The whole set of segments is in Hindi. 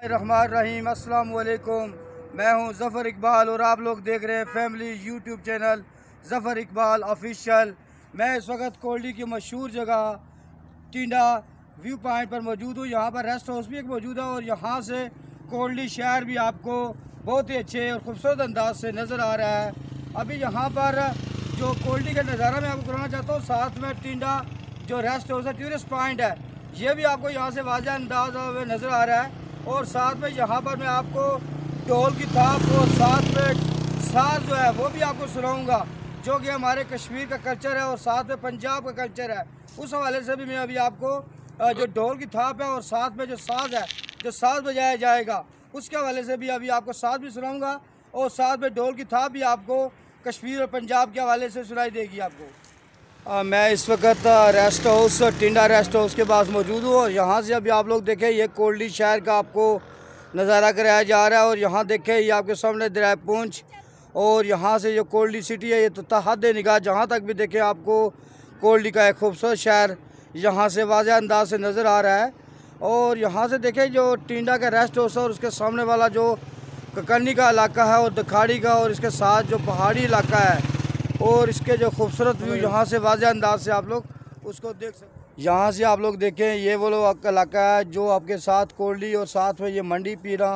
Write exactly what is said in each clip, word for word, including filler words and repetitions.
रहमान रहीम, अस्सलाम वालेकुम। मैं हूं ज़फ़र इकबाल और आप लोग देख रहे हैं family YouTube channel Zafar Iqbal official. मैं इस वक्त कोल्डी की मशहूर जगह टिंडा व्यू पॉइंट पर मौजूद हूं। यहाँ पर रेस्ट हाउस भी एक मौजूद है और यहाँ से कोल्डी शहर भी आपको बहुत ही अच्छे और ख़ूबसूरत अंदाज से नज़र आ रहा है। अभी यहाँ पर जो कोल्डी का नज़ारा मैं आपको कराना चाहता हूँ, साथ में टिंडा जो रेस्ट हाउस है, टूरिस्ट पॉइंट है, ये भी आपको यहाँ से वाज़ह अंदाज में नज़र आ रहा है। और साथ में यहाँ पर मैं आपको ढोल की थाप और साथ में साज जो है वो भी आपको सुनाऊँगा, जो कि हमारे कश्मीर का कल्चर है और साथ में पंजाब का कल्चर है। उस हवाले से भी मैं अभी आपको जो ढोल की थाप है और साथ में जो साज है, जो साज बजाया जाएगा, उसके हवाले से भी अभी आपको साज भी सुनाऊँगा और साथ में ढोल की थाप भी आपको कश्मीर और पंजाब के हवाले से सुनाई देगी आपको। आ, मैं इस वक्त rest house Tinda rest house के पास मौजूद हूँ और यहाँ से अभी आप लोग देखें ये कोल्डी शहर का आपको नज़ारा कराया जा रहा है। और यहाँ देखें ये आपके सामने दरिया पूंछ और यहाँ से जो कोल्डी सिटी है, ये तो तहद निगाह जहाँ तक भी देखें आपको कोल्डी का एक खूबसूरत शहर यहाँ से वाज़ह अंदाज से नज़र आ रहा है। और यहाँ से देखें जो टिंडा का रेस्ट हाउस है और उसके सामने वाला जो ककरनी का इलाका है और दखाड़ी का और इसके साथ जो पहाड़ी इलाका है और इसके जो खूबसूरत व्यू यहाँ से वाज़ह अंदाज से आप लोग उसको देख सकते। यहाँ से आप लोग देखें ये वो लोग इलाका है जो आपके साथ कोल्डी और साथ में ये मंडी पीरा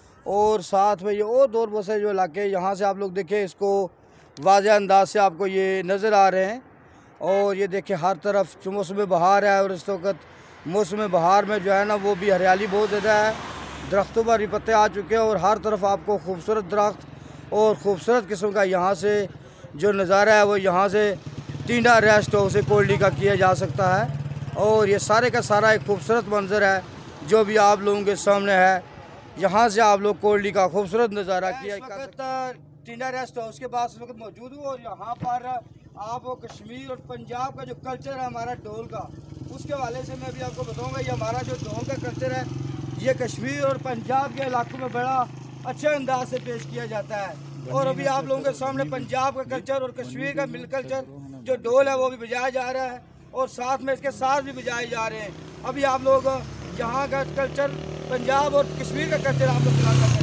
और साथ में ये और दूर बसे जो इलाके, यहाँ से आप लोग देखें इसको वाज़ह अंदाज से आपको ये नज़र आ रहे हैं। और ये देखें हर तरफ मौसम बहार है और इस वक्त मौसम बहार में जो है ना वो भी हरियाली बहुत ज़्यादा है, दरख्तों पर भी पत्ते आ चुके हैं और हर तरफ आपको खूबसूरत दरख्त और ख़ूबसूरत किस्म का यहाँ से जो नज़ारा है वो यहाँ से टिंडा रेस्ट हाउस से कोल्डी का किया जा सकता है। और ये सारे का सारा एक खूबसूरत मंजर है जो भी आप लोगों के सामने है। यहाँ से आप लोग कोल्डी का खूबसूरत नज़ारा किया कर सकते हैं। टिंडा रेस्ट हाउस के पास इस वक्त मौजूद हूँ और यहाँ पर आप कश्मीर और पंजाब का जो कल्चर है हमारा ढोल का, उसके हवाले से मैं भी आपको बताऊँगा। ये हमारा जो ढोल का कल्चर है ये कश्मीर और पंजाब के इलाकों में बड़ा अच्छे अंदाज से पेश किया जाता है। और अभी आप लोगों के सामने पंजाब का कल्चर और कश्मीर का मिल कल्चर जो ढोल है वो भी बजाया जा रहा है और साथ में इसके साथ भी बजाए जा रहे हैं। अभी आप लोग यहाँ का कल्चर पंजाब और कश्मीर का कल्चर आप लोग दिखा सकते हैं।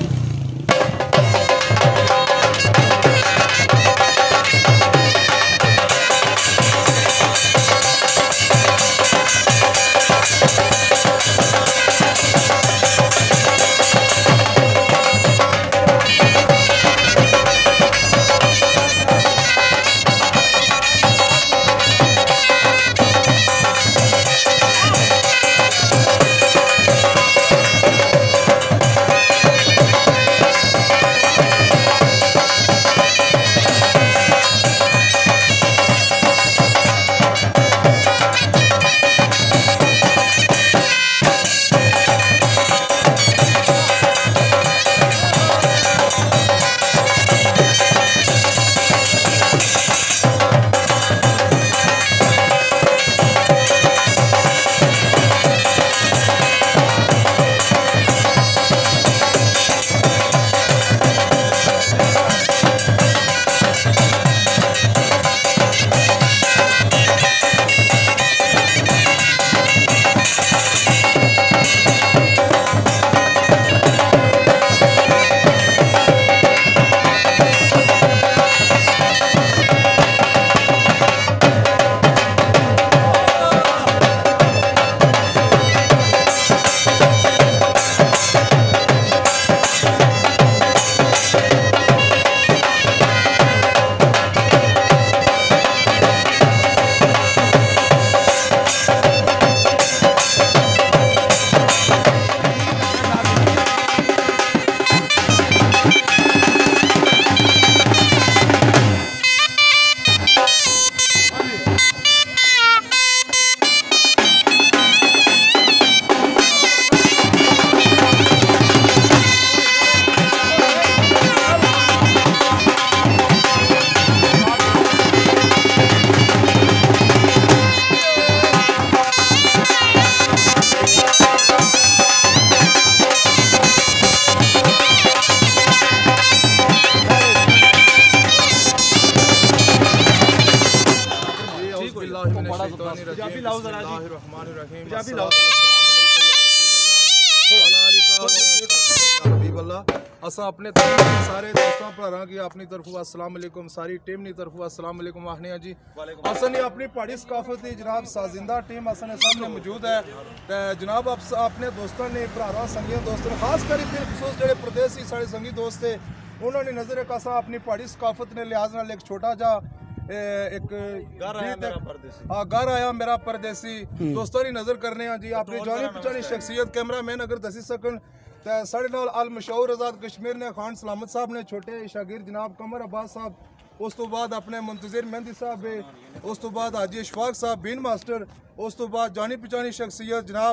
असा अपने तरफ सारे दोस्तों भरा की अपनी तरफों अस्सलाम वालेकुम, सारी टीम की तरफों अस्सलाम वालेकुम आखने हैं जी। असन अपनी पहाड़ी सकाफत की जनाब साजिंदा टीम असन सामने मौजूद है। तो जनाब आप अपने दोस्तों ने भरा संगी दोस्तों ने खास कर खसूस जो प्रदेशी साढ़े संगी दोस्त थे उन्होंने नजर एक असा अपनी पहाड़ी सकाफत ने लिहाज नाल एक छोटा जा एक हाँ घर आया मेरा परदेसी दोस्तों की नजर करने हैं जी। अपनी जानी पहचानी शख्सियत कैमरा मैन अगर दसी सकन तो साढ़े नाल अल मशहूर आज़ाद कश्मीर ने खान सलामत साहब ने छोटे शागिर जनाब कमर अब्बास साहब, उस तो बाद अपने मुंतजिर मेहंदी साहब है, उस तो बाद हाजी इशफाक साहब बीन मास्टर, उस तो बाद जानी पहचानी शख्सियत जनाब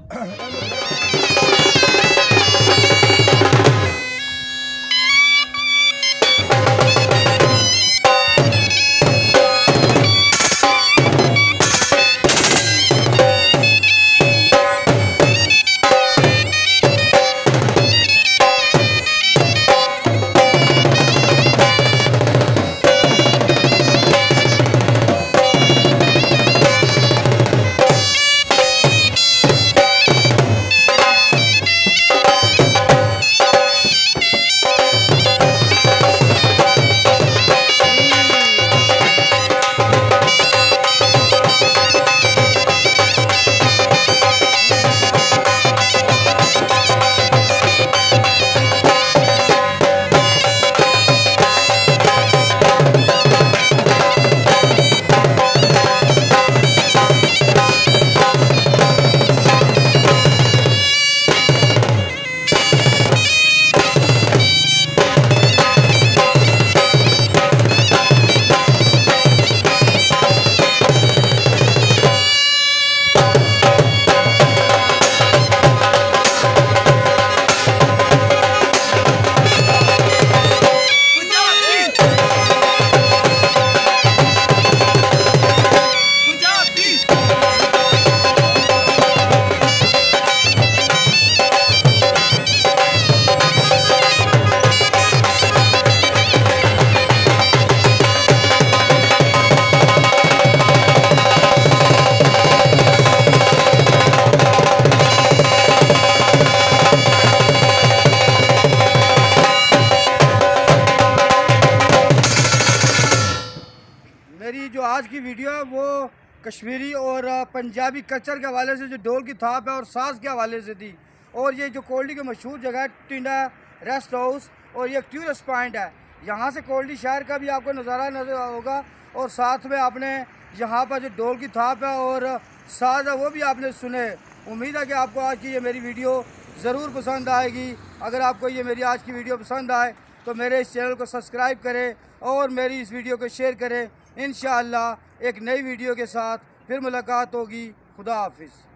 मेरी जो आज की वीडियो है वो कश्मीरी और पंजाबी कल्चर के हवाले से जो ढोल की थाप है और साज के हवाले से थी। और ये जो कोल्डी की मशहूर जगह है टिंडा रेस्ट हाउस और ये टूरिस्ट पॉइंट है, यहाँ से कोल्डी शहर का भी आपको नज़ारा नजर होगा और साथ में आपने यहाँ पर जो ढोल की थाप है और साज है वो भी आपने सुने। उम्मीद है कि आपको आज की ये मेरी वीडियो ज़रूर पसंद आएगी। अगर आपको ये मेरी आज की वीडियो पसंद आए तो मेरे इस चैनल को सब्सक्राइब करें और मेरी इस वीडियो को शेयर करें। इंशाअल्लाह एक नई वीडियो के साथ फिर मुलाकात होगी। खुदा हाफिज़।